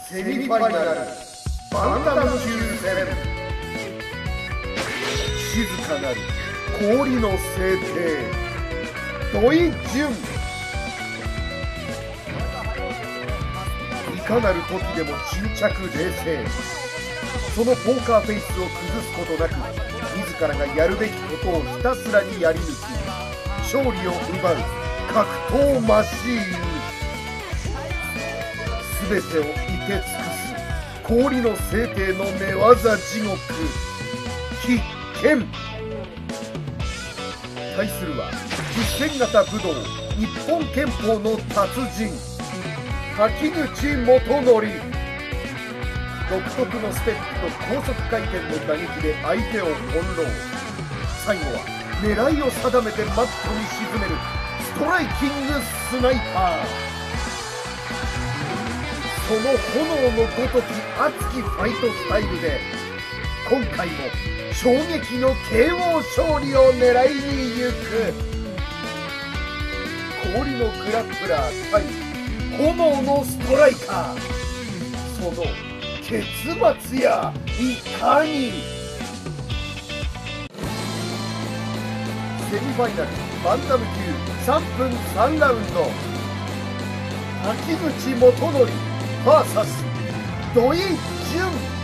セミファイナルバンタム級戦。静かなる氷の聖帝土井淳。いかなる時でも沈着冷静、そのポーカーフェイスを崩すことなく自らがやるべきことをひたすらにやり抜き勝利を奪う格闘マシーン。全てをいて尽くす氷の聖帝の寝技地獄必見。対するは実践型武道日本拳法の達人滝口元則。独特のステップと高速回転の打撃で相手を翻弄、最後は狙いを定めてマットに沈めるストライキングスナイパー。その炎のごとき熱きファイトスタイルで今回も衝撃の KO 勝利を狙いに行く。氷のグラップラー対炎のストライカー、その結末やいかに。セミファイナルバンタム級3分3ラウンド、滝口元則 VS 土井淳。